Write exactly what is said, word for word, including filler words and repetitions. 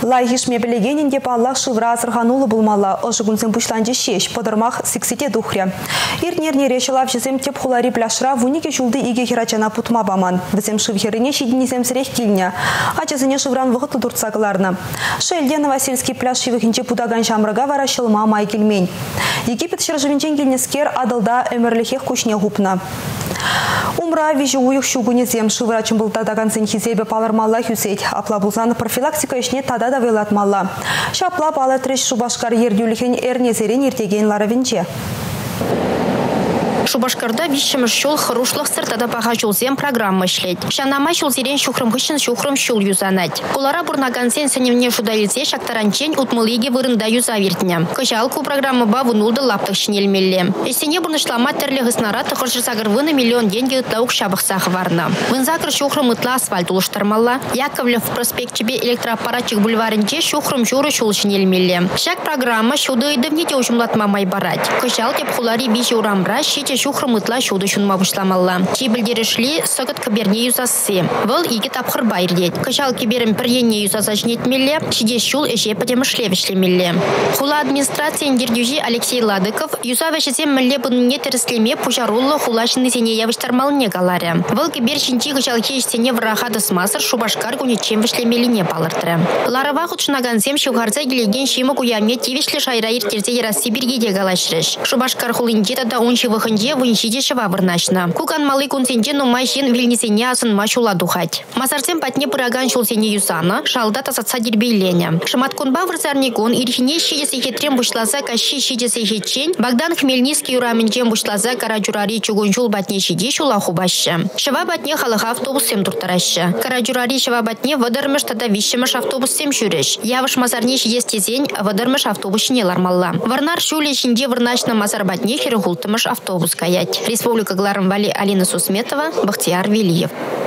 Лайгишме білегенінде баллах шывра азырғанулы болмала, ұжығынсын бұшланжы шеш, подырмақ сексете дұхря. Ирнерне решилав жезем теп хулари пляшра вунике жулды иге хирачана путма баман. Візем шывхеріне шидінесем сірек келіне. Ачызыне шывран вғыты дұртсағыларны. Шелден Васильский пляж шивыхінче пудаган шамрыға вара шылма май келмейн. Египет шыржывенчен келнескер адылда өмірліхех күшне ғупна. Умра вижу уйық шугунезем шывырачын бұлтадаган сын хизебе палармалла хүсейд. Апла бұлзаны профилактика ішне тада да вейлатмалла. Шапла палы треш шубашкар ердюліхен эрнезерен ертеген ларавенче. Шубашкарда вишемыш шул хорошлых сыртада баға жолзем программа шлет. Шанама шулзерен шухрым хышын шухрым шул юзанать. Кулара бурнагансен сыневне шудализе шактаранчен утмылыге вырында юза вертня. Кожалку программа баву нулда лаптық шинелмелле. Эсене бурнышлама терлі ғыснара тұқыржырсагыр выны миллион деньги таук шабықсақ варна. Вынзакыр шухрым ытла асфальт улыштармалла. Яковлев проспект чебе электроаппаратчик бульварынче шухрым журы шул шинелмелле. Шак программа шуды идывнете ужымлатма майбарать. Кожал теп хулари вижи урамбра шите шухрым ытла шуды шунма бушламалла. Чибілдері шли сығыт кіберне юзасы. Выл иге тапқыр байрдет. Кожал кіберім піренне юзаса жнетмелле, шиде шул эше падемышлевішлемелле. Хула администрация индердюжи Алексей Ладыков юза вәшізем мүлле бұнне тіріслеме пужарулы хулашыны зене явыштармалыне галаре. Выл кібер шинчи кожал кештене врахады смасыр Шубашкар гунечем вішлемеліне балыртыры. Ларова худшынаганзем шугарза келеген шимы куяме тевішлі шайраир терзе ерасы бергеде галашрыш. Шубашкар хулынде тада онши выхынде выншиде шыва вырнашна. Кукан малы кунсенде нумай шен вильнесене асын машула духать. Масарцем патне пыраган шулсене юсана, шалда тасатса дербейлене. Шаматкунба вырзарнигон ирхине шидесе хетрем бушлаза кащи шидесе хетчен, Богдан Хмельницкий ураменчем бушлаза караджурари чугунчул батне шиде шула хубаща. Шыва батне халыха автобусем туртараща. Караджурари шыва батне выдырмыш тада вишемыш автобусем жүреш. Явыш мазарне шидес тезень выдырмыш автобусне лармалла. Варнар шуле шинде вырнашна мазар батне хиргултымыш автобус каять. Республика Гларымвали Алина Сусметова, Бахтияр Велиев.